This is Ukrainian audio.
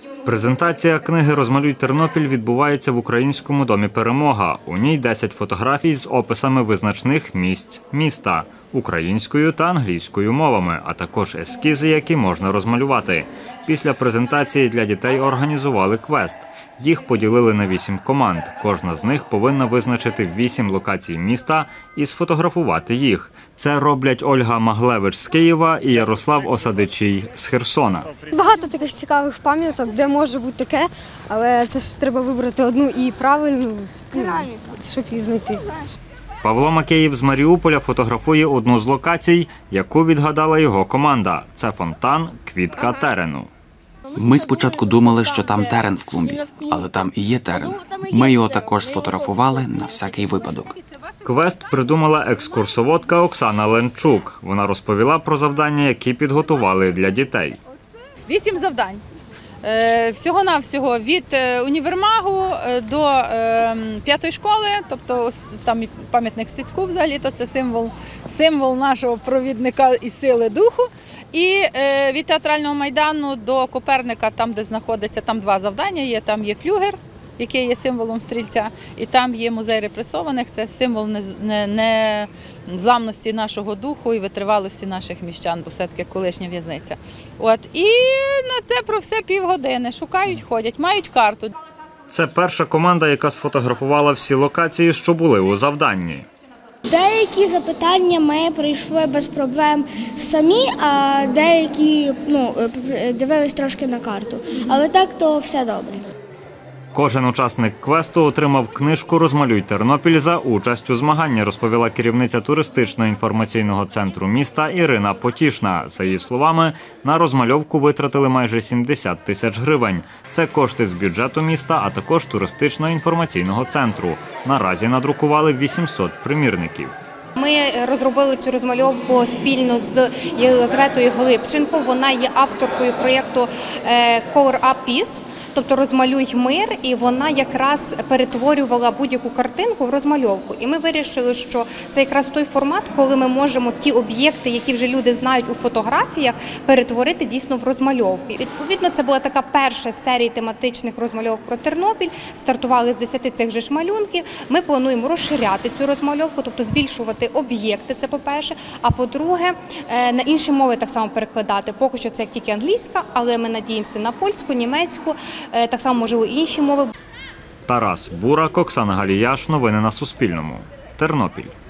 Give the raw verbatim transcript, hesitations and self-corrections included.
Презентація книги «Розмалюй Тернопіль» відбувається в Українському домі «Перемога». У ній десять фотографій з описами визначних місць міста українською та англійською мовами, а також ескізи, які можна розмалювати. Після презентації для дітей організували квест. Їх поділили на вісім команд. Кожна з них повинна визначити вісім локацій міста і сфотографувати їх. Це роблять Ольга Маглевич з Києва і Ярослав Осадичій з Херсона. Багато таких цікавих пам'яток, де може бути таке, але це ж треба вибрати одну і правильну, щоб її знайти. Павло Макеїв з Маріуполя фотографує одну з локацій, яку відгадала його команда. Це фонтан «Квітка терену». Ми спочатку думали, що там терен в клумбі, але там і є терен. Ми його також сфотографували на всякий випадок. Квест придумала екскурсоводка Оксана Ленчук. Вона розповіла про завдання, які підготували для дітей. Вісім завдань. Всього-навсього від універмагу до п'ятої школи, тобто там пам'ятник Стецьку взагалі, то це символ, символ нашого провідника і сили духу. І від театрального майдану до Коперника, там де знаходиться, там два завдання є, там є флюгер, який є символом стрільця, і там є музей репресованих, це символ незламності нашого духу і витривалості наших міщан, бо все-таки колишня в'язниця. От. І на це про все півгодини. Шукають, ходять, мають карту. Це перша команда, яка сфотографувала всі локації, що були у завданні. Деякі запитання ми пройшли без проблем самі, а деякі ну, дивились трошки на карту. Але так, то все добре. Кожен учасник квесту отримав книжку «Розмалюй Тернопіль» за участь у змаганні, розповіла керівниця туристично-інформаційного центру міста Ірина Потішна. За її словами, на розмальовку витратили майже сімдесят тисяч гривень. Це кошти з бюджету міста, а також туристично-інформаційного центру. Наразі надрукували вісімсот примірників. Ми розробили цю розмальовку спільно з Єлизаветою Глибченко. Вона є авторкою проєкту «Color Up Peace», тобто «Розмалюй мир», і вона якраз перетворювала будь-яку картинку в розмальовку. І ми вирішили, що це якраз той формат, коли ми можемо ті об'єкти, які вже люди знають у фотографіях, перетворити дійсно в розмальовку. Відповідно, це була така перша з серії тематичних розмальовок про Тернопіль. Стартували з десяти цих же ж малюнків. Ми плануємо розширяти цю розмальовку, тобто збільшувати об'єкти, це по-перше, а по-друге, на інші мови так само перекладати. Поки що це як тільки англійська, але ми надіємося на польську, німецьку, так само, можливо, і інші мови. Тарас Бурак, Оксана Галіяш. Новини на Суспільному. Тернопіль.